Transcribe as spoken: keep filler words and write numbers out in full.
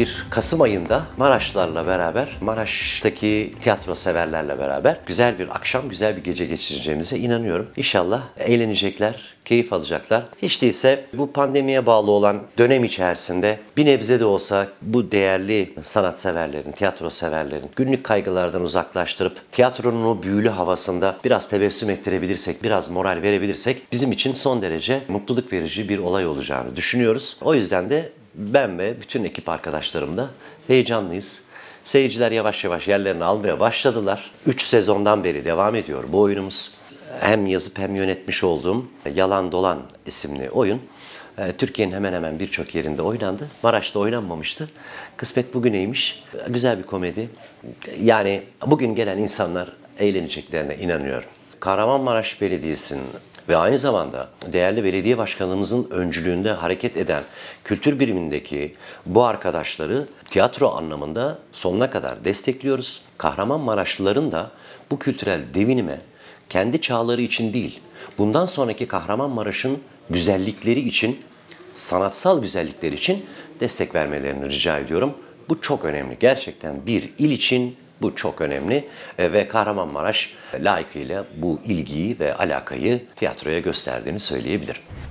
bir Kasım ayında Maraşlılarla beraber, Maraş'taki tiyatro severlerle beraber güzel bir akşam, güzel bir gece geçireceğimize inanıyorum. İnşallah eğlenecekler, keyif alacaklar. Hiç değilse bu pandemiye bağlı olan dönem içerisinde bir nebze de olsa bu değerli sanatseverlerin, tiyatro severlerin günlük kaygılardan uzaklaştırıp tiyatronun o büyülü havasında biraz tebessüm ettirebilirsek, biraz moral verebilirsek bizim için son derece mutluluk verici bir olay olacağını düşünüyoruz. O yüzden de ben ve bütün ekip arkadaşlarım da heyecanlıyız. Seyirciler yavaş yavaş yerlerini almaya başladılar. üç sezondan beri devam ediyor bu oyunumuz. Hem yazıp hem yönetmiş olduğum Yalan Dolan isimli oyun Türkiye'nin hemen hemen birçok yerinde oynandı. Maraş'ta oynanmamıştı. Kısmet bugüneymiş. Güzel bir komedi. Yani bugün gelen insanlar eğleneceklerine inanıyorum. Kahramanmaraş Belediyesi'nin ve aynı zamanda değerli belediye başkanımızın öncülüğünde hareket eden kültür birimindeki bu arkadaşları tiyatro anlamında sonuna kadar destekliyoruz. Kahramanmaraşlıların da bu kültürel devinime kendi çağları için değil, bundan sonraki Kahramanmaraş'ın güzellikleri için, sanatsal güzellikleri için destek vermelerini rica ediyorum. Bu çok önemli. Gerçekten bir il için bu çok önemli ve Kahramanmaraş layıkıyla bu ilgiyi ve alakayı tiyatroya gösterdiğini söyleyebilirim.